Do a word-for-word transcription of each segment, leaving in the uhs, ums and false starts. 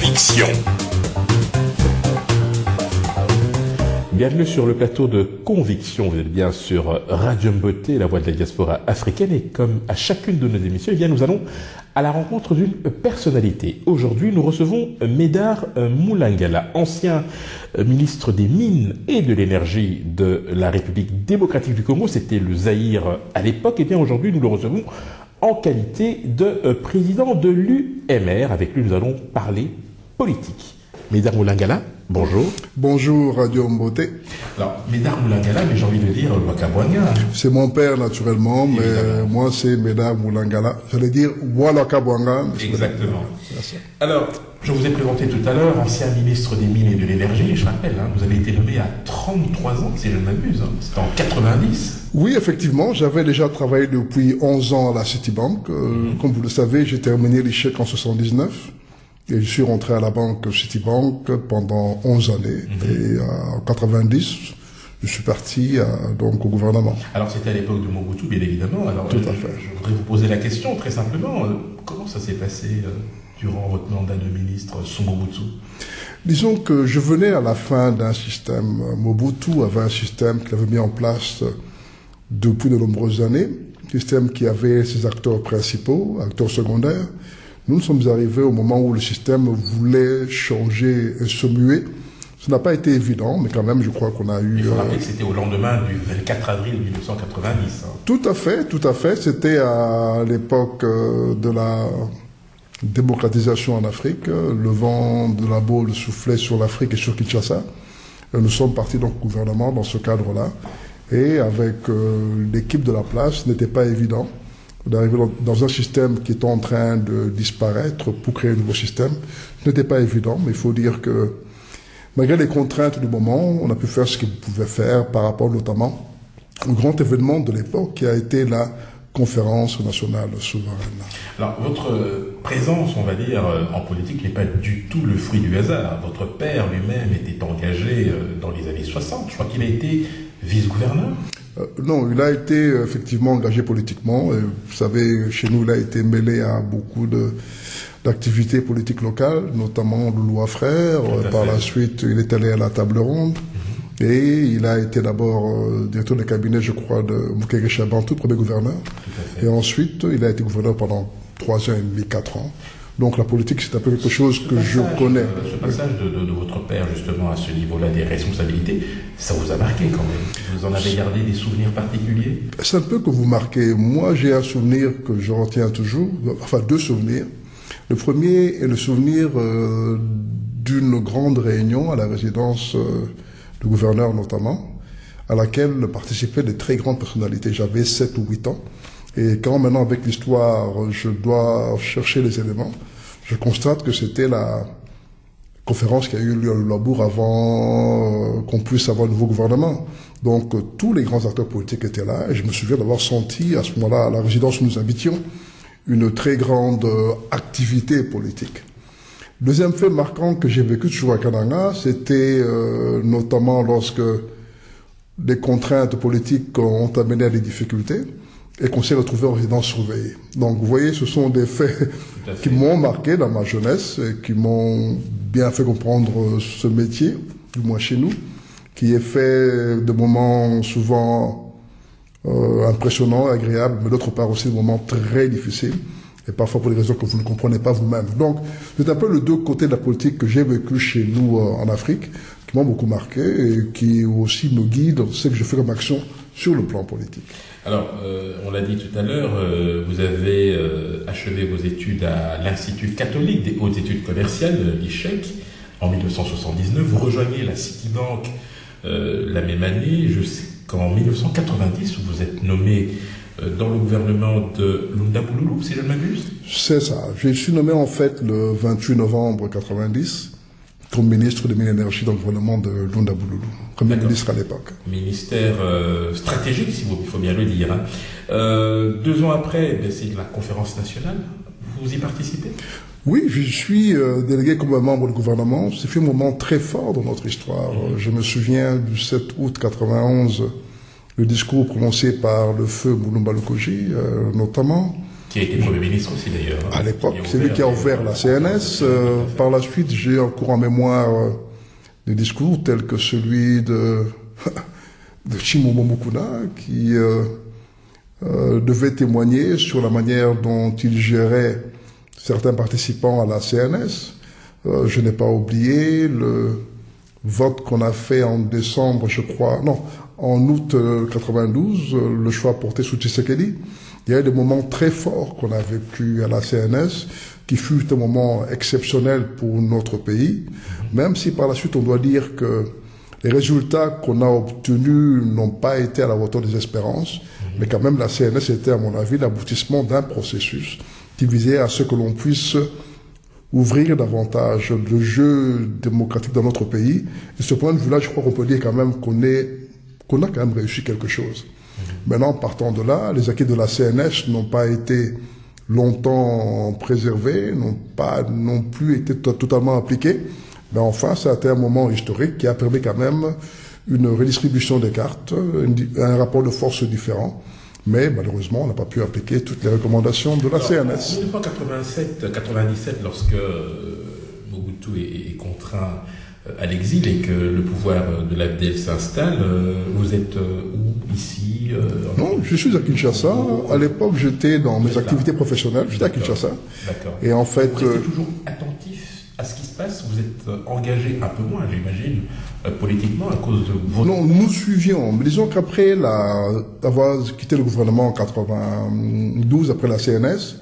Conviction. Bienvenue sur le plateau de Conviction. Vous êtes bien sur Radio Mboté, la voix de la diaspora africaine. Et comme à chacune de nos émissions, eh bien, nous allons à la rencontre d'une personnalité. Aujourd'hui, nous recevons Médard Moulangala, ancien ministre des Mines et de l'Énergie de la République démocratique du Congo. C'était le Zaïre à l'époque. Et bien aujourd'hui, nous le recevons en qualité de président de l'U M R. Avec lui, nous allons parler politique. Médard Moulangala, bonjour. Bonjour Radio Mboté. Alors, Médard Moulangala, mais j'ai envie de dire Wakabwanga. C'est mon père naturellement, mais Évidemment. moi c'est Médard Moulangala. J'allais dire Wakabwanga. Exactement. Alors, je vous ai présenté tout à l'heure, ancien ministre des Mines et de l'Énergie. Je rappelle, hein, vous avez été nommé à trente-trois ans, si je ne m'abuse. Hein. C'était en quatre-vingt-dix. Oui, effectivement, j'avais déjà travaillé depuis onze ans à la Citibank. Euh, mm-hmm. Comme vous le savez, j'ai terminé l'échec en soixante-dix-neuf. Et je suis rentré à la banque Citibank pendant onze années. Mmh. Et euh, en quatre-vingt-dix, je suis parti euh, donc au gouvernement. Alors c'était à l'époque de Mobutu, bien évidemment. Alors, Tout euh, à fait. Je voudrais vous poser la question très simplement. Euh, comment ça s'est passé euh, durant votre mandat de ministre sous Mobutu? Disons que je venais à la fin d'un système. Mobutu avait un système qu'il avait mis en place depuis de nombreuses années. Un système qui avait ses acteurs principaux, acteurs secondaires. Nous sommes arrivés au moment où le système voulait changer et se muer. Ce n'a pas été évident, mais quand même, je crois qu'on a eu... Il faut rappeler que c'était au lendemain du vingt-quatre avril mille neuf cent quatre-vingt-dix. Hein. Tout à fait, tout à fait. C'était à l'époque de la démocratisation en Afrique. Le vent de la Baule soufflait sur l'Afrique et sur Kinshasa. Nous sommes partis donc au gouvernement dans ce cadre-là. Et avec euh, l'équipe de la place, ce n'était pas évident d'arriver dans un système qui est en train de disparaître pour créer un nouveau système. Ce n'était pas évident, mais il faut dire que malgré les contraintes du moment, on a pu faire ce qu'on pouvait faire par rapport notamment au grand événement de l'époque qui a été la conférence nationale souveraine. Alors, votre présence, on va dire, en politique n'est pas du tout le fruit du hasard. Votre père lui-même était engagé dans les années soixante. Je crois qu'il a été vice-gouverneur. Euh, non, il a été euh, effectivement engagé politiquement. Et, vous savez, chez nous, il a été mêlé à beaucoup de d'activités politiques locales, notamment le Loi Frère. Euh, par la suite, il est allé à la table ronde. Mm-hmm. Et il a été d'abord euh, directeur de cabinet, je crois, de Mukele Chabantou, premier gouverneur. Et ensuite, il a été gouverneur pendant trois ans et demi, quatre ans. Donc la politique, c'est un peu quelque chose que passage, je connais. Euh, ce passage de, de, de votre père, justement, à ce niveau-là des responsabilités, ça vous a marqué quand même? Vous en avez gardé des souvenirs particuliers? C'est un peu que vous marquez. Moi, j'ai un souvenir que je retiens toujours, enfin deux souvenirs. Le premier est le souvenir euh, d'une grande réunion à la résidence euh, du gouverneur notamment, à laquelle participaient de très grandes personnalités. J'avais sept ou huit ans. Et quand maintenant, avec l'histoire, je dois chercher les éléments, je constate que c'était la conférence qui a eu lieu à Luabourg avant qu'on puisse avoir un nouveau gouvernement. Donc, tous les grands acteurs politiques étaient là, et je me souviens d'avoir senti, à ce moment-là, à la résidence où nous habitions, une très grande activité politique. Deuxième fait marquant que j'ai vécu toujours à Kananga, c'était euh, notamment lorsque des contraintes politiques ont amené à des difficultés, et qu'on s'est retrouvé en résidence surveillée. Donc, vous voyez, ce sont des faits qui m'ont marqué dans ma jeunesse et qui m'ont bien fait comprendre ce métier, du moins chez nous, qui est fait de moments souvent euh, impressionnants, agréables, mais d'autre part aussi de moments très difficiles, et parfois pour des raisons que vous ne comprenez pas vous-même. Donc, c'est un peu les deux côtés de la politique que j'ai vécu chez nous euh, en Afrique, qui m'ont beaucoup marqué et qui aussi me guident dans ce que je fais comme action sur le plan politique. Alors, euh, on l'a dit tout à l'heure, euh, vous avez euh, achevé vos études à l'Institut catholique des hautes études commerciales, l'I C H E C, en mille neuf cent soixante-dix-neuf. Vous rejoignez la Citibank euh, la même année, jusqu'en mille neuf cent quatre-vingt-dix, où vous êtes nommé euh, dans le gouvernement de Lunda Bouloulou, si je ne m'abuse. C'est ça. Je suis nommé en fait le vingt-huit novembre quatre-vingt-dix. Comme ministre de Mines et Énergie dans le gouvernement de Lunda Bouloulou, premier ministre à l'époque. Ministère euh, stratégique, si vous, il faut bien le dire. Hein. Euh, deux ans après, ben, c'est la conférence nationale. Vous y participez? Oui, je suis euh, délégué comme membre du gouvernement. C'est un moment très fort dans notre histoire. Mmh. Je me souviens du sept août quatre-vingt-onze, le discours prononcé par le feu Moulumba Lukoji, euh, notamment. Qui a été Premier ministre aussi d'ailleurs. À l'époque, c'est lui qui a ouvert la C N S. Euh, par la suite, j'ai encore en mémoire euh, des discours tels que celui de, de Chimomo Mukuna, qui euh, euh, devait témoigner sur la manière dont il gérait certains participants à la C N S. Euh, je n'ai pas oublié le vote qu'on a fait en décembre, je crois, non, en août euh, quatre-vingt-douze, euh, le choix porté sur Tshisekedi. Il y a eu des moments très forts qu'on a vécu à la C N S, qui fut un moment exceptionnel pour notre pays, même si par la suite on doit dire que les résultats qu'on a obtenus n'ont pas été à la hauteur des espérances, mais quand même la C N S était à mon avis l'aboutissement d'un processus qui visait à ce que l'on puisse ouvrir davantage le jeu démocratique dans notre pays. Et de ce point de vue-là, je crois qu'on peut dire quand même qu'on est, qu'on a quand même réussi quelque chose. Mmh. Maintenant, partant de là, les acquis de la C N S n'ont pas été longtemps préservés, n'ont pas non plus été totalement appliqués. Mais enfin, ça a été un moment historique qui a permis quand même une redistribution des cartes, un rapport de force différent. Mais malheureusement, on n'a pas pu appliquer toutes les recommandations de la Alors, C N S. En mille neuf cent quatre-vingt-sept quatre-vingt-dix-sept, lorsque euh, Mobutu est, est contraint euh, à l'exil et que le pouvoir de l'A F D L s'installe, euh, vous êtes euh, où ici euh, Non, je suis à Kinshasa. À l'époque, j'étais dans mes activités professionnelles. J'étais à Kinshasa. D'accord. Et en fait, vous restez euh, toujours attentif à ce qui se passe. Vous êtes euh, engagé un peu moins, j'imagine, euh, politiquement à cause de votre... Non, nous suivions. Mais disons qu'après la, avoir quitté le gouvernement en quatre-vingt-douze, après la C N S,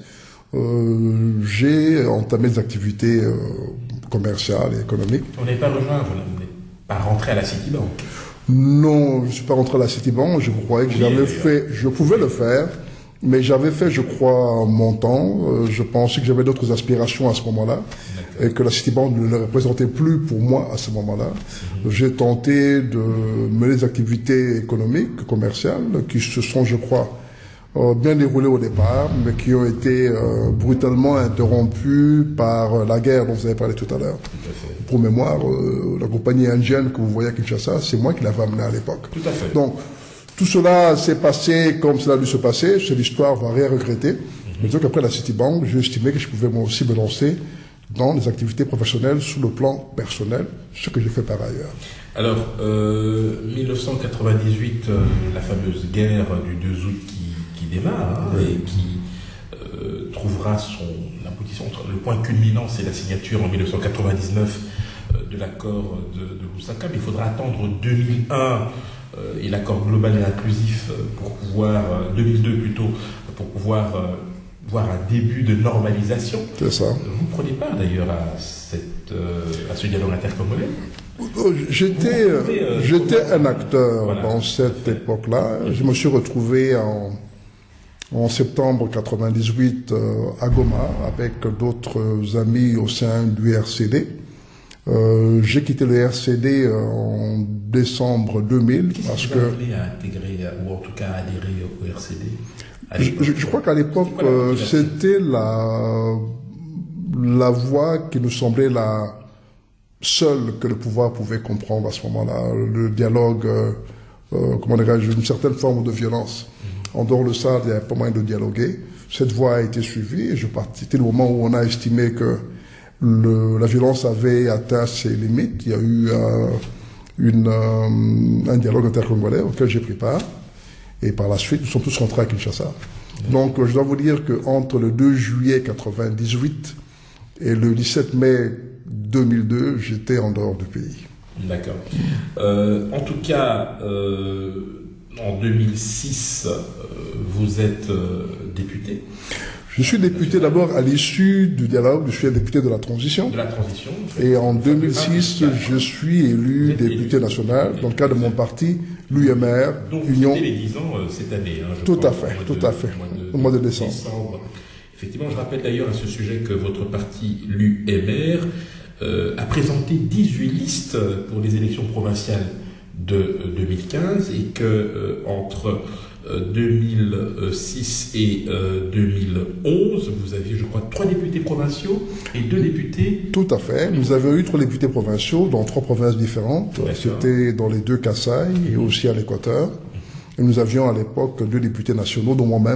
euh, j'ai entamé des activités euh, commerciales et économiques. On n'est pas rejoint, vous n'êtes pas rentré à la Citibank. Non, je ne suis pas rentré à la Citibank. Je croyais que oui, j'avais fait, je pouvais le faire, mais j'avais fait, je crois, mon temps. Euh, je pensais que j'avais d'autres aspirations à ce moment-là et que la Citibank ne le représentait plus pour moi à ce moment-là. Mmh. J'ai tenté de mener des activités économiques, commerciales, qui se sont, je crois, euh, bien déroulées au départ, mais qui ont été euh, brutalement interrompues par la guerre dont vous avez parlé tout à l'heure. Pour mémoire, euh, la compagnie indienne que vous voyez à Kinshasa, c'est moi qui l'avais amenée à l'époque. Tout à fait. Donc, tout cela s'est passé comme cela a dû se passer. C'est l'histoire, on va rien regretter. Mm-hmm. Mais disons qu'après la Citibank, j'ai estimé que je pouvais moi aussi me lancer dans des activités professionnelles sur le plan personnel, ce que j'ai fait par ailleurs. Alors, euh, mille neuf cent quatre-vingt-dix-huit, euh, la fameuse guerre du deux août qui, qui démarre, hein, oui. et qui euh, trouvera son aboutissement. Le point culminant, c'est la signature en mille neuf cent quatre-vingt-dix-neuf euh, de l'accord de, de Lusaka, mais il faudra attendre deux mille un euh, et l'accord global et inclusif pour pouvoir, euh, deux mille deux plutôt, pour pouvoir euh, voir un début de normalisation. C'est ça. Vous prenez part d'ailleurs à, cette, euh, à ce dialogue intercommunal. J'étais euh, j'étais un acteur voilà. dans cette époque-là. Je me suis retrouvé en, en septembre quatre-vingt-dix-huit euh, à Goma avec d'autres amis au sein du R C D. Euh, j'ai quitté le R C D euh, en décembre deux mille parce que... Qu'est-ce qui vous a appelé à intégrer, ou en tout cas à adhérer au R C D? Je, je, je crois qu'à l'époque, euh, c'était la, la voie qui nous semblait la seule que le pouvoir pouvait comprendre à ce moment-là. Le dialogue, euh, euh, comment dirais-je, une certaine forme de violence. Mm-hmm. En dehors de ça, il n'y avait pas moyen de dialoguer. Cette voie a été suivie et je partais le moment où on a estimé que le, la violence avait atteint ses limites. Il y a eu euh, une, euh, un dialogue intercongolais auquel j'ai pris part. Et par la suite, nous sommes tous rentrés à Kinshasa. Mmh. Donc, je dois vous dire qu'entre le deux juillet quatre-vingt-dix-huit et le dix-sept mai deux mille deux, j'étais en dehors du pays. D'accord. Euh, en tout cas, euh, en deux mille six, euh, vous êtes euh, député. Je suis député d'abord à l'issue du dialogue, je suis un député de la transition. De la transition. Et en deux mille six, je suis élu député national dans le cadre de mon parti, l'U M R. Donc vous fêtez les dix ans euh, cette année. Hein, je tout crois, à fait, tout de, à fait, au mois de, de décembre. décembre. Effectivement, je rappelle d'ailleurs à ce sujet que votre parti, l'U M R, euh, a présenté dix-huit listes pour les élections provinciales de euh, deux mille quinze et que euh, entre euh, deux mille six et euh, deux mille onze, vous aviez, je crois, trois députés provinciaux et deux députés... Tout à fait. Nous avions eu trois députés provinciaux dans trois provinces différentes. C'était dans les deux Kasaï et aussi à l'Équateur. Et nous avions à l'époque deux députés nationaux, dont moi-même,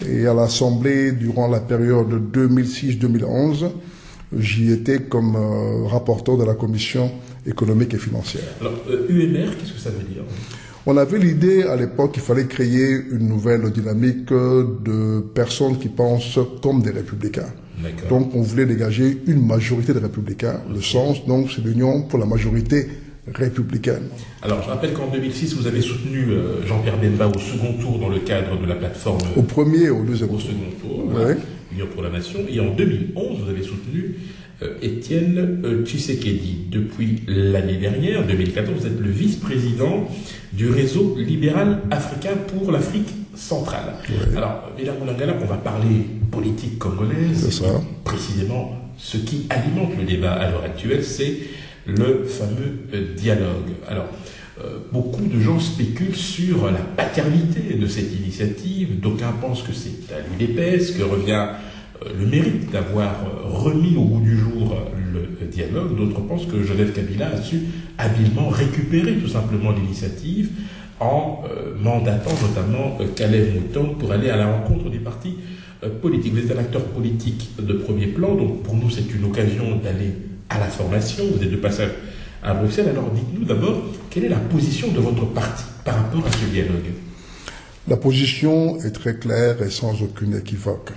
Et à l'Assemblée, durant la période deux mille six deux mille onze, j'y étais comme euh, rapporteur de la Commission économique et financière. Alors, euh, U M R, qu'est-ce que ça veut dire? On avait l'idée à l'époque qu'il fallait créer une nouvelle dynamique de personnes qui pensent comme des républicains. Donc on voulait dégager une majorité de républicains. Okay. Le sens, donc, c'est l'union pour la majorité républicaine. Alors je rappelle qu'en deux mille six, vous avez soutenu euh, Jean-Pierre Bemba au second tour dans le cadre de la plateforme... Au premier et au deuxième tour. Au second tour, voilà, Union pour la Nation. Et en deux mille onze, vous avez soutenu euh, Étienne euh, Tshisekedi. Depuis l'année dernière, deux mille quatorze, vous êtes le vice-président du réseau libéral africain pour l'Afrique centrale. Oui. Alors, Béla Moulangala, on va parler politique congolaise. C'est ça. Précisément, ce qui alimente le débat à l'heure actuelle, c'est le fameux euh, dialogue. Alors, euh, beaucoup de gens spéculent sur la paternité de cette initiative. D'aucuns pensent que c'est à l'U D P S que revient euh, le mérite d'avoir euh, remis au goût du jour euh, le euh, dialogue. D'autres pensent que Joseph Kabila a su habilement récupérer tout simplement l'initiative en euh, mandatant notamment euh, Kalev Mouton pour aller à la rencontre des partis euh, politiques. Vous êtes un acteur politique de premier plan, donc pour nous c'est une occasion d'aller à la formation. Vous êtes de passage à Bruxelles, alors dites-nous d'abord quelle est la position de votre parti par rapport à ce dialogue? La position est très claire et sans aucune équivoque.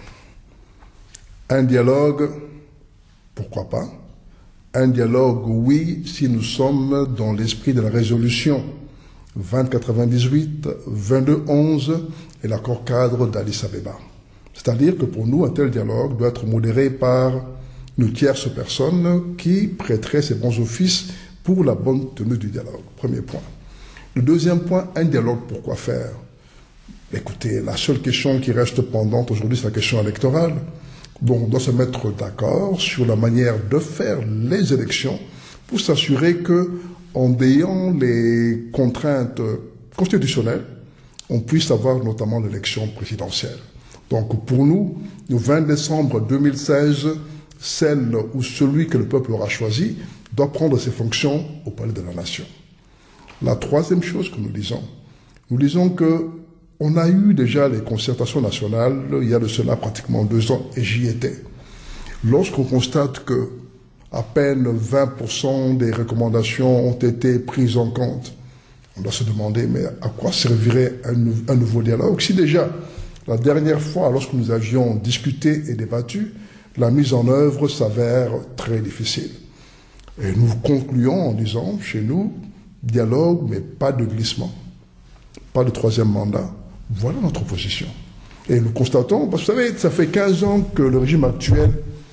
Un dialogue, pourquoi pas? Un dialogue, oui, si nous sommes dans l'esprit de la résolution vingt quatre-vingt-dix-huit, vingt-deux onze et l'accord cadre d'Addis Abeba. C'est-à-dire que pour nous, un tel dialogue doit être modéré par une tierce personne qui prêterait ses bons offices pour la bonne tenue du dialogue. Premier point. Le deuxième point, un dialogue, pourquoi faire? Écoutez, la seule question qui reste pendante aujourd'hui, c'est la question électorale. Bon, on doit se mettre d'accord sur la manière de faire les élections pour s'assurer que, en ayant les contraintes constitutionnelles, on puisse avoir notamment l'élection présidentielle. Donc pour nous, le vingt décembre deux mille seize, celle ou celui que le peuple aura choisi doit prendre ses fonctions au palais de la nation. La troisième chose que nous disons, nous disons que on a eu déjà les concertations nationales il y a de cela pratiquement deux ans et j'y étais. Lorsqu'on constate que à peine vingt pour cent des recommandations ont été prises en compte, on doit se demander mais à quoi servirait un, un nouveau dialogue si déjà la dernière fois lorsque nous avions discuté et débattu, la mise en œuvre s'avère très difficile. Et nous concluons en disant, chez nous, dialogue, mais pas de glissement, pas de troisième mandat. Voilà notre position. Et nous constatons, parce que vous savez, ça fait quinze ans que le régime actuel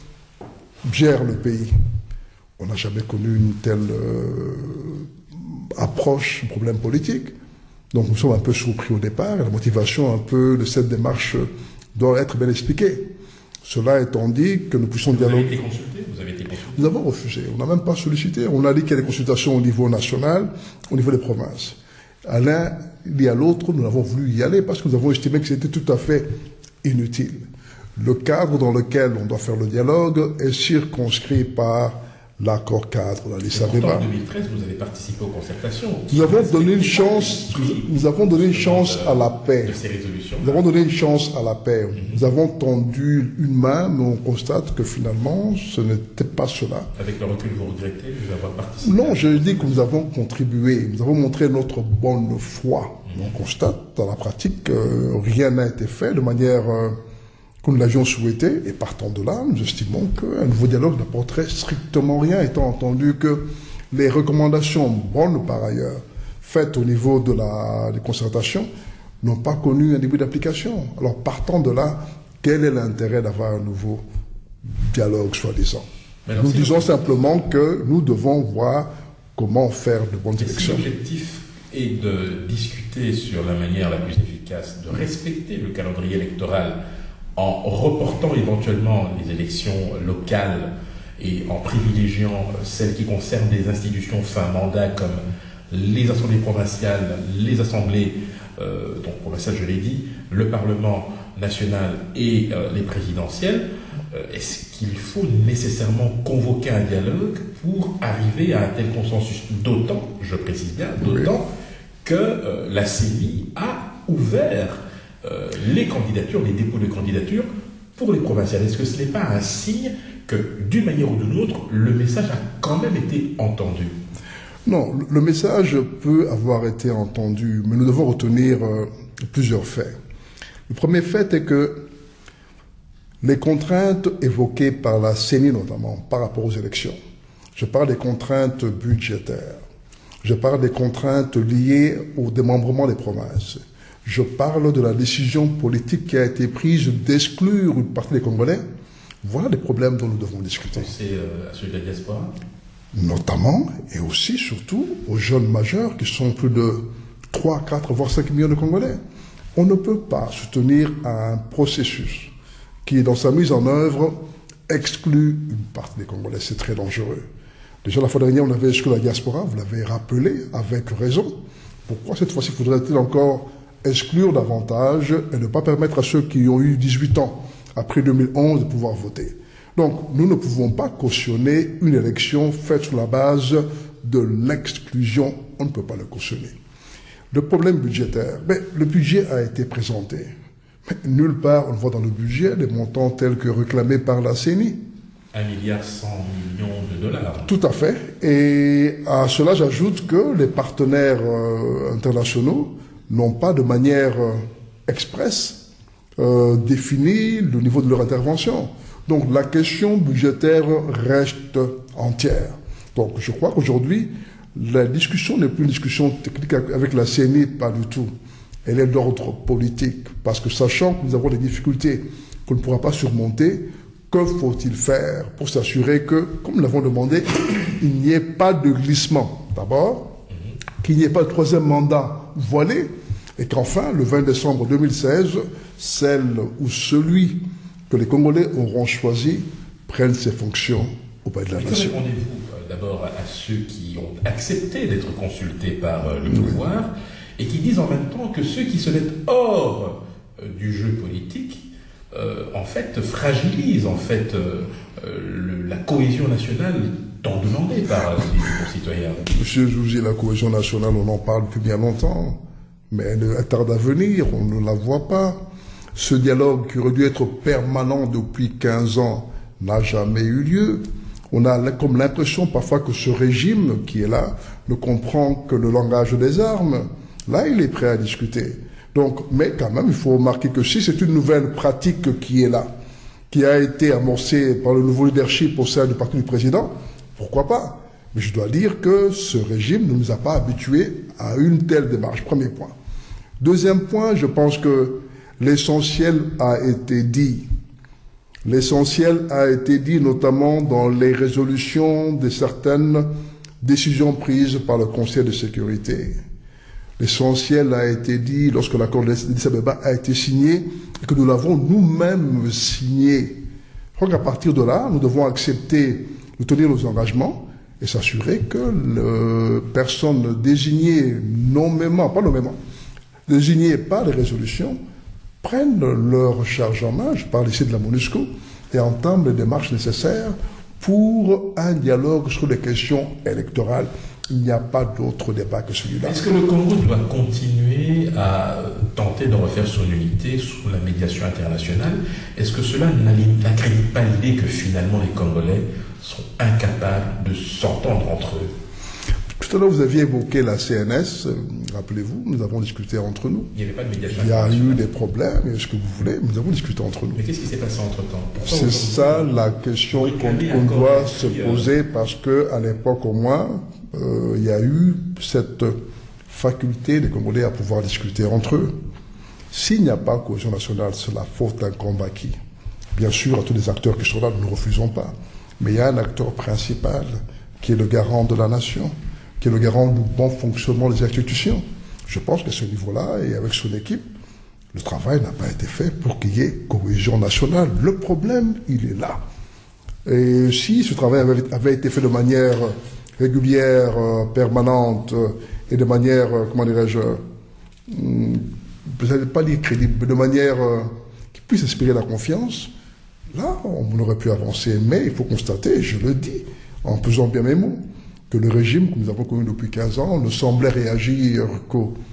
gère le pays. On n'a jamais connu une telle euh, approche du problème politique. Donc nous sommes un peu surpris au départ. La motivation un peu de cette démarche doit être bien expliquée. Cela étant dit que nous puissions dialoguer. Vous avez été consulté? Vous avez été consulté? Nous avons refusé. On n'a même pas sollicité. On a dit qu'il y a des consultations au niveau national, au niveau des provinces. À l'un et à l'autre, nous avons voulu y aller parce que nous avons estimé que c'était tout à fait inutile. Le cadre dans lequel on doit faire le dialogue est circonscrit par l'accord cadre d'Addis Abeba. En deux mille treize, vous avez participé aux concertations. Nous avons donné une chance, nous avons donné une chance à la paix. De ces résolutions. Nous avons donné une chance à la paix. Mm-hmm. Nous avons tendu une main, mais on constate que finalement, ce n'était pas cela. Avec le recul, vous regrettez de avoir participé? Non, je dis que nous avons contribué. Nous avons montré notre bonne foi. Mm-hmm. On constate, dans la pratique, que rien n'a été fait de manière euh, que nous l'avions souhaité, et partant de là, nous estimons qu'un nouveau dialogue n'apporterait strictement rien, étant entendu que les recommandations bonnes par ailleurs, faites au niveau de la des concertations, n'ont pas connu un début d'application. Alors partant de là, quel est l'intérêt d'avoir un nouveau dialogue, soi-disant? Nous si disons simplement que nous devons voir comment faire de bonnes si élections. L'objectif est de discuter sur la manière la plus efficace de respecter le calendrier électoral en reportant éventuellement les élections locales et en privilégiant celles qui concernent des institutions fin mandat comme les assemblées provinciales, les assemblées euh, donc provinciales, je l'ai dit, le Parlement national et euh, les présidentielles. Euh, est-ce qu'il faut nécessairement convoquer un dialogue pour arriver à un tel consensus? D'autant, je précise bien, d'autant oui. que euh, la C E N I a ouvert euh, les candidatures, les dépôts de candidatures pour les provinciales. Est-ce que ce n'est pas un signe que, d'une manière ou d'une autre, le message a quand même été entendu? Non, le message peut avoir été entendu, mais nous devons retenir euh, plusieurs faits. Le premier fait est que les contraintes évoquées par la C E N I notamment par rapport aux élections, je parle des contraintes budgétaires, je parle des contraintes liées au démembrement des provinces, je parle de la décision politique qui a été prise d'exclure une partie des Congolais. Voilà les problèmes dont nous devons discuter. C'est euh, à celui de la diaspora? Notamment, et aussi, surtout, aux jeunes majeurs qui sont plus de trois, quatre, voire cinq millions de Congolais. On ne peut pas soutenir un processus qui, dans sa mise en œuvre, exclut une partie des Congolais. C'est très dangereux. Déjà, la fois dernière, on avait exclu la diaspora, vous l'avez rappelé, avec raison. Pourquoi cette fois-ci faudrait-il encore exclure davantage et ne pas permettre à ceux qui ont eu dix-huit ans, après deux mille onze, de pouvoir voter? Donc, nous ne pouvons pas cautionner une élection faite sur la base de l'exclusion. On ne peut pas le cautionner. Le problème budgétaire, mais le budget a été présenté. Mais nulle part, on voit dans le budget des montants tels que réclamés par la C E N I. Un milliard cent millions de dollars. Tout à fait. Et à cela, j'ajoute que les partenaires euh, internationaux n'ont pas de manière euh, expresse euh, défini le niveau de leur intervention. Donc la question budgétaire reste entière. Donc je crois qu'aujourd'hui, la discussion n'est plus une discussion technique avec la C E N I, pas du tout. Elle est d'ordre politique, parce que sachant que nous avons des difficultés qu'on ne pourra pas surmonter, que faut-il faire pour s'assurer que, comme nous l'avons demandé, il n'y ait pas de glissement, d'abord, qu'il n'y ait pas de troisième mandat voilé, et qu'enfin, le vingt décembre deux mille seize, celle ou celui que les Congolais auront choisi prennent ses fonctions auprès de la Mais nation. que répondez-vous euh, d'abord à ceux qui ont accepté d'être consultés par euh, le pouvoir oui. et qui disent en même temps que ceux qui se mettent hors euh, du jeu politique, euh, en fait, fragilisent en fait euh, le, la cohésion nationale tant demandée par les concitoyens? Monsieur Jouzi, la cohésion nationale, on en parle depuis bien longtemps, mais elle tarde à venir, on ne la voit pas. Ce dialogue qui aurait dû être permanent depuis quinze ans n'a jamais eu lieu. On a comme l'impression parfois que ce régime qui est là ne comprend que le langage des armes. Là, il est prêt à discuter. Donc, mais quand même, il faut remarquer que si c'est une nouvelle pratique qui est là, qui a été amorcée par le nouveau leadership au sein du parti du président, pourquoi pas? Mais je dois dire que ce régime ne nous a pas habitués à une telle démarche. Premier point. Deuxième point, je pense que l'essentiel a été dit. L'essentiel a été dit notamment dans les résolutions de certaines décisions prises par le Conseil de sécurité. L'essentiel a été dit lorsque l'accord d'Addis Abeba a été signé et que nous l'avons nous-mêmes signé. Je crois qu'à partir de là, nous devons accepter de tenir nos engagements et s'assurer que les personnes désignées nommément, pas nommément, désignées par les résolutions, prennent leur charge en main, je parle ici de la MONUSCO, et entament les démarches nécessaires pour un dialogue sur les questions électorales. Il n'y a pas d'autre débat que celui-là. Est-ce que le Congo doit continuer à tenter de refaire son unité sous la médiation internationale? Est-ce que cela n'accrédite pas l'idée que finalement les Congolais sont incapables de s'entendre entre eux? Tout à l'heure, vous aviez évoqué la C N S, rappelez-vous, nous avons discuté entre nous. Il n'y avait pas de médiation. Il y a eu des problèmes, et ce que vous voulez, nous avons discuté entre nous. Mais qu'est-ce qui s'est passé entre-temps? C'est ça la question qu'on qu'on doit se poser, parce que à l'époque au moins, euh, il y a eu cette faculté des Congolais à pouvoir discuter entre eux. S'il n'y a pas cohésion nationale, c'est la faute d'un combat qui, bien sûr, à tous les acteurs qui sont là, nous ne refusons pas. Mais il y a un acteur principal qui est le garant de la nation, qui est le garant du bon fonctionnement des institutions. Je pense qu'à ce niveau-là, et avec son équipe, le travail n'a pas été fait pour qu'il y ait cohésion nationale. Le problème, il est là. Et si ce travail avait, avait été fait de manière régulière, euh, permanente, euh, et de manière, euh, comment dirais-je, euh, peut-être pas dire crédible, mais de manière euh, qui puisse inspirer la confiance, là, on aurait pu avancer. Mais il faut constater, je le dis, en pesant bien mes mots, que le régime que nous avons connu depuis quinze ans ne semblait réagir qu'aux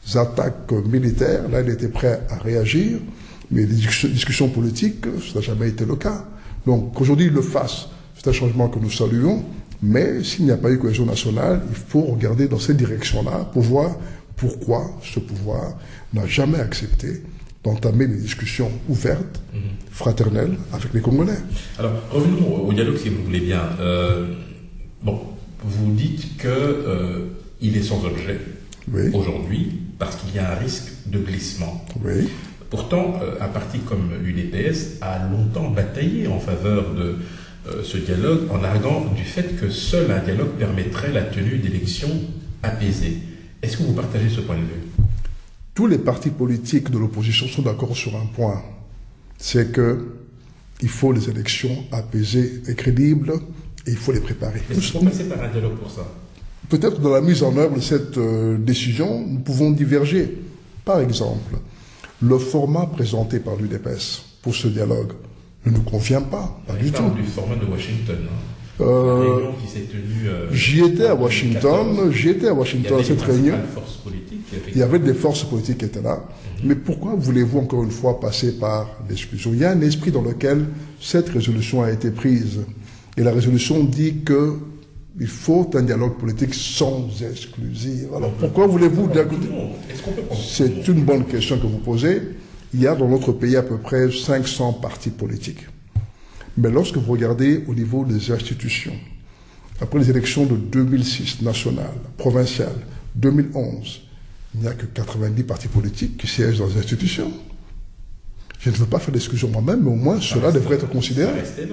attaques militaires, là, il était prêt à réagir, mais les discussions politiques, ça n'a jamais été le cas. Donc, qu'aujourd'hui, il le fasse, c'est un changement que nous saluons, mais s'il n'y a pas eu cohésion nationale, il faut regarder dans cette direction-là pour voir pourquoi ce pouvoir n'a jamais accepté d'entamer des discussions ouvertes, mmh. fraternelles, avec les Congolais. Alors, revenons au dialogue, si vous voulez bien. Euh, bon, vous dites qu'il euh, est sans objet oui. aujourd'hui, parce qu'il y a un risque de glissement. Oui. Pourtant, euh, un parti comme l'U D P S a longtemps bataillé en faveur de euh, ce dialogue, en arguant du fait que seul un dialogue permettrait la tenue d'élections apaisées. Est-ce que vous partagez ce point de vue? Tous les partis politiques de l'opposition sont d'accord sur un point, c'est qu'il faut les élections apaisées et crédibles, et il faut les préparer. Mais il faut passer par un dialogue pour ça. Peut-être dans la mise en œuvre de cette euh, décision, nous pouvons diverger. Par exemple, le format présenté par l'U D P S pour ce dialogue ne nous convient pas, pas du tout. Du format de Washington, hein. Euh, qui s'est tenue, euh, j'y étais à Washington, j'y étais à Washington à cette réunion. Il y avait des forces politiques qui étaient là. Mm-hmm. Mais pourquoi voulez-vous encore une fois passer par l'exclusion? Il y a un esprit dans lequel cette résolution a été prise. Et la résolution dit que il faut un dialogue politique sans exclusive. Alors pourquoi voulez-vous d'un côté? C'est une bonne question que vous posez. Il y a dans notre pays à peu près cinq cents partis politiques. Mais lorsque vous regardez au niveau des institutions, après les élections de deux mille six, nationales, provinciales, deux mille onze, il n'y a que quatre-vingt-dix partis politiques qui siègent dans les institutions. Je ne veux pas faire d'exclusion moi-même, mais au moins cela devrait être considéré.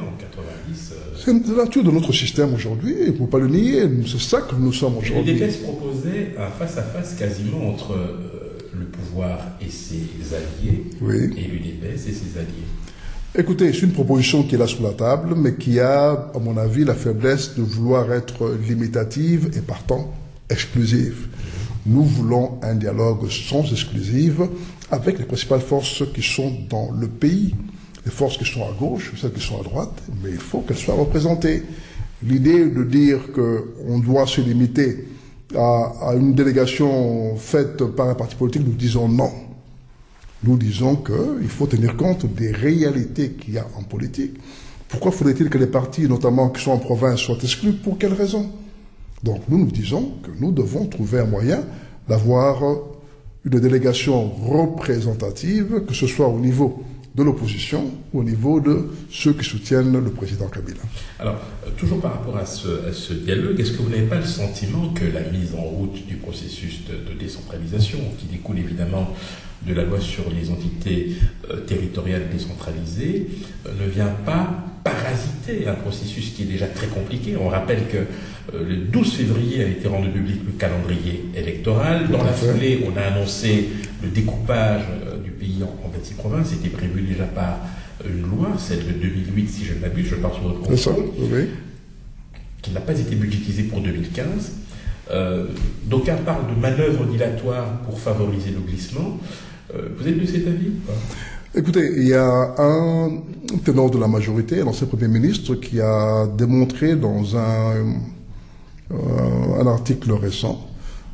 C'est la nature de notre système aujourd'hui, il ne faut pas le nier, c'est ça que nous sommes aujourd'hui. Les D P S proposait un face-à-face quasiment entre euh, le pouvoir et ses alliés, oui. et l'U D P S et ses alliés. Écoutez, c'est une proposition qui est là sur la table, mais qui a, à mon avis, la faiblesse de vouloir être limitative et partant exclusive. Nous voulons un dialogue sans exclusive avec les principales forces qui sont dans le pays. Les forces qui sont à gauche, celles qui sont à droite, mais il faut qu'elles soient représentées. L'idée de dire qu'on doit se limiter à, à une délégation faite par un parti politique, nous disons non. Nous disons qu'il faut tenir compte des réalités qu'il y a en politique. Pourquoi faudrait-il que les partis, notamment qui sont en province, soient exclus? Pour quelles raisons? Donc nous nous disons que nous devons trouver un moyen d'avoir une délégation représentative, que ce soit au niveau de l'opposition ou au niveau de ceux qui soutiennent le président Kabila. Alors, toujours par rapport à ce, à ce dialogue, est-ce que vous n'avez pas le sentiment que la mise en route du processus de, de décentralisation, qui découle évidemment de la loi sur les entités euh, territoriales décentralisées, euh, ne vient pas parasiter un processus qui est déjà très compliqué? On rappelle que euh, le douze février a été rendu public le calendrier électoral. Dans la foulée, on a annoncé le découpage euh, du pays en, en vingt-six provinces. C'était prévu déjà par une loi, celle de deux mille huit, si je ne m'abuse, je pars sur votre contrôle, oui. qui n'a pas été budgétisée pour deux mille quinze. Euh, D'aucuns parlent de manœuvre dilatoire pour favoriser le glissement. Euh, vous êtes de cet avis ou pas? Écoutez, il y a un ténor de la majorité, l'ancien Premier ministre, qui a démontré dans un, euh, un article récent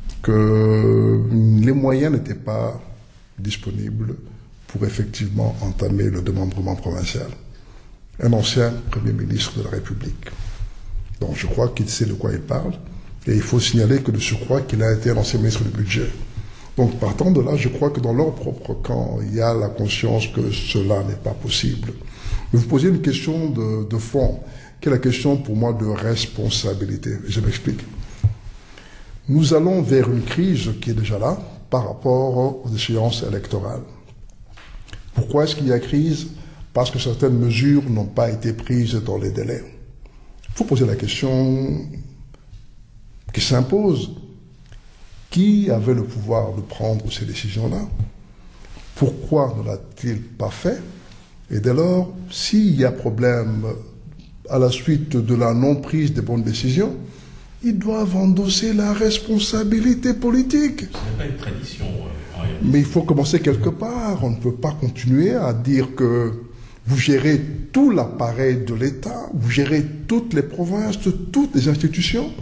que les moyens n'étaient pas disponibles pour effectivement entamer le démembrement provincial. Un ancien Premier ministre de la République. Donc je crois qu'il sait de quoi il parle. Et il faut signaler que de surcroît qu'il a été un ancien ministre du budget. Donc partant de là, je crois que dans leur propre camp, il y a la conscience que cela n'est pas possible. Mais vous posez une question de, de fond, qui est la question pour moi de responsabilité. Je m'explique. Nous allons vers une crise qui est déjà là par rapport aux échéances électorales. Pourquoi est-ce qu'il y a crise? Parce que certaines mesures n'ont pas été prises dans les délais. Il faut poser la question qui s'impose. Qui avait le pouvoir de prendre ces décisions-là? Pourquoi ne l'a-t-il pas fait? Et dès lors, s'il y a problème à la suite de la non-prise des bonnes décisions, ils doivent endosser la responsabilité politique. Ce n'est pas une tradition. Euh, Mais il faut commencer quelque part. On ne peut pas continuer à dire que vous gérez tout l'appareil de l'État, vous gérez toutes les provinces, toutes les institutions,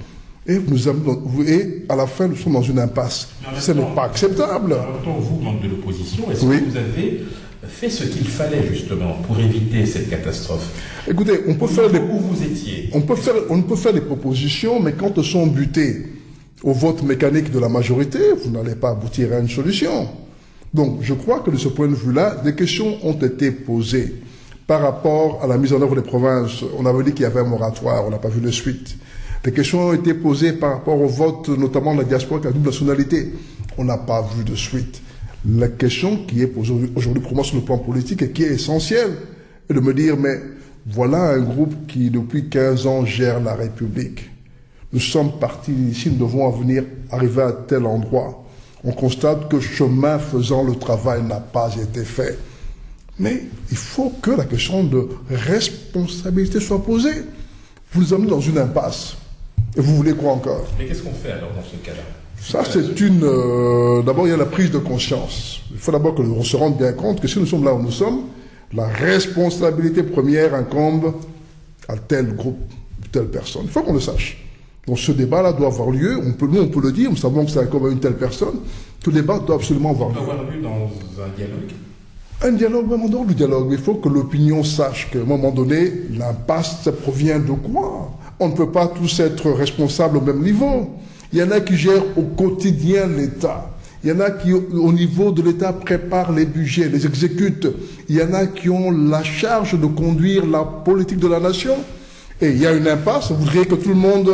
Et, nous avons, et à la fin, nous sommes dans une impasse. Ce n'est pas acceptable. En même temps, vous, membre de l'opposition, est-ce Oui. que vous avez fait ce qu'il fallait justement pour éviter cette catastrophe? Écoutez, on peut Où, faire des, où vous étiez? on peut faire, on peut faire des propositions, mais quand elles sont butées au vote mécanique de la majorité, vous n'allez pas aboutir à une solution. Donc, je crois que de ce point de vue-là, des questions ont été posées par rapport à la mise en œuvre des provinces. On avait dit qu'il y avait un moratoire, on n'a pas vu de suite. Des questions ont été posées par rapport au vote, notamment de la diaspora qui a double nationalité. On n'a pas vu de suite. La question qui est posée aujourd'hui pour moi sur le plan politique et qui est essentielle est de me dire, mais voilà un groupe qui depuis quinze ans gère la République. Nous sommes partis d'ici, nous devons venir arriver à tel endroit. On constate que chemin faisant, le travail n'a pas été fait. Mais il faut que la question de responsabilité soit posée. Vous nous amenez dans une impasse. Et vous voulez quoi encore? Mais qu'est-ce qu'on fait alors dans ce cas-là? Ça, c'est une... Euh, d'abord, il y a la prise de conscience. Il faut d'abord que l'on se rende bien compte que si nous sommes là où nous sommes, la responsabilité première incombe à tel groupe, telle personne. Il faut qu'on le sache. Donc ce débat-là doit avoir lieu. On peut, nous, on peut le dire, nous savons que ça incombe à une telle personne. Tout débat doit absolument avoir lieu. On peut avoir lieu dans un dialogue? Un dialogue, même en dehors du dialogue. Mais il faut que l'opinion sache qu'à un moment donné, l'impasse, ça provient de quoi? On ne peut pas tous être responsables au même niveau. Il y en a qui gèrent au quotidien l'État. Il y en a qui, au niveau de l'État, préparent les budgets, les exécutent. Il y en a qui ont la charge de conduire la politique de la nation. Et il y a une impasse. Vous voudriez que tout le monde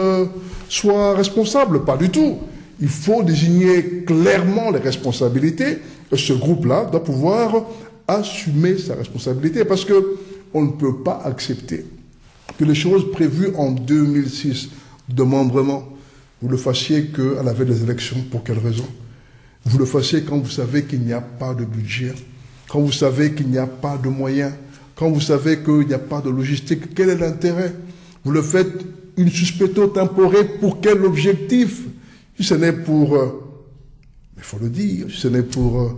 soit responsable? Pas du tout. Il faut désigner clairement les responsabilités. Et ce groupe-là doit pouvoir assumer sa responsabilité. Parce que on ne peut pas accepter que les choses prévues en deux mille six de membrement, vous le fassiez qu'à la veille des élections. Pour quelle raison? Vous le fassiez quand vous savez qu'il n'y a pas de budget, quand vous savez qu'il n'y a pas de moyens, quand vous savez qu'il n'y a pas de logistique. Quel est l'intérêt? Vous le faites une suspecto temporée pour quel objectif? Si ce n'est pour, euh, il faut le dire, si ce n'est pour euh,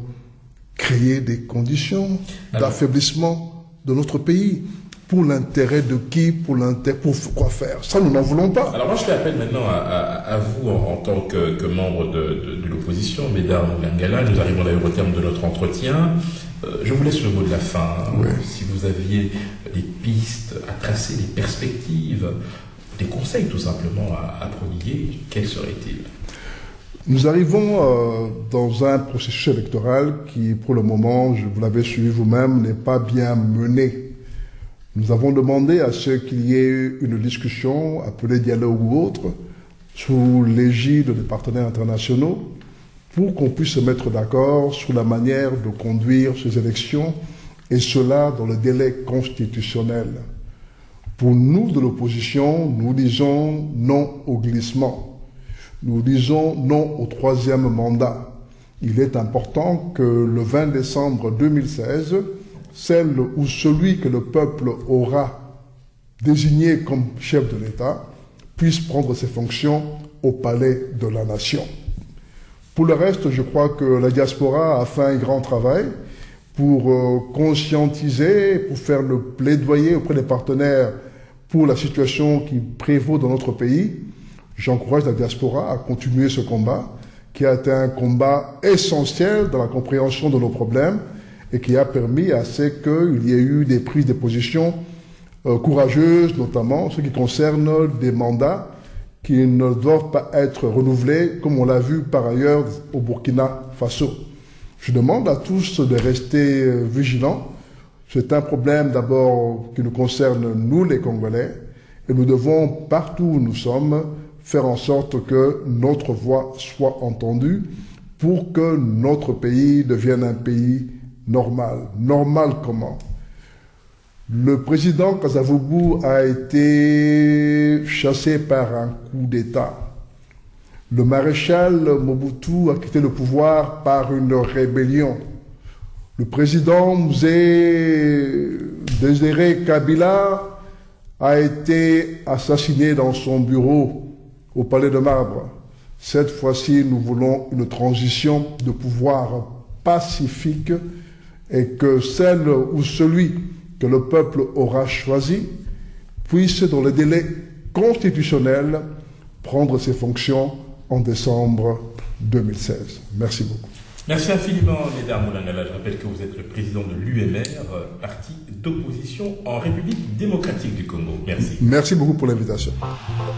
créer des conditions d'affaiblissement de notre pays. Pour l'intérêt de qui? Pour l'intérêt, pour quoi faire? Ça, nous n'en voulons pas. Alors moi, je fais appel maintenant à, à, à vous en, en tant que, que membre de, de, de l'opposition, Mesdames Mongangala. Nous arrivons d'ailleurs au terme de notre entretien. Euh, je vous laisse le mot de la fin. Oui. Si vous aviez des pistes à tracer, des perspectives, des conseils tout simplement à, à prodiguer, quels seraient-ils? Nous arrivons euh, dans un processus électoral qui, pour le moment, je vous l'avez suivi vous-même, n'est pas bien mené. Nous avons demandé à ce qu'il y ait une discussion, appelée dialogue ou autre, sous l'égide des partenaires internationaux, pour qu'on puisse se mettre d'accord sur la manière de conduire ces élections, et cela dans le délai constitutionnel. Pour nous de l'opposition, nous disons non au glissement. Nous disons non au troisième mandat. Il est important que le vingt décembre deux mille seize, celle ou celui que le peuple aura désigné comme chef de l'État puisse prendre ses fonctions au palais de la nation. Pour le reste, je crois que la diaspora a fait un grand travail pour euh, conscientiser, pour faire le plaidoyer auprès des partenaires pour la situation qui prévaut dans notre pays. J'encourage la diaspora à continuer ce combat, qui a été un combat essentiel dans la compréhension de nos problèmes, et qui a permis à ce qu'il y ait eu des prises de position euh, courageuses, notamment ce qui concerne des mandats qui ne doivent pas être renouvelés, comme on l'a vu par ailleurs au Burkina Faso. Je demande à tous de rester euh, vigilants. C'est un problème d'abord qui nous concerne, nous les Congolais, et nous devons, partout où nous sommes, faire en sorte que notre voix soit entendue pour que notre pays devienne un pays normal. Normal comment? Le président Kasavubu a été chassé par un coup d'État. Le maréchal Mobutu a quitté le pouvoir par une rébellion. Le président Mzee Désiré Kabila a été assassiné dans son bureau au Palais de Marbre. Cette fois-ci, nous voulons une transition de pouvoir pacifique et que celle ou celui que le peuple aura choisi puisse, dans les délais constitutionnels, prendre ses fonctions en décembre deux mille seize. Merci beaucoup. Merci infiniment, Médard Moulangala. Je rappelle que vous êtes le président de l'U M R, parti d'opposition en République démocratique du Congo. Merci. Merci beaucoup pour l'invitation.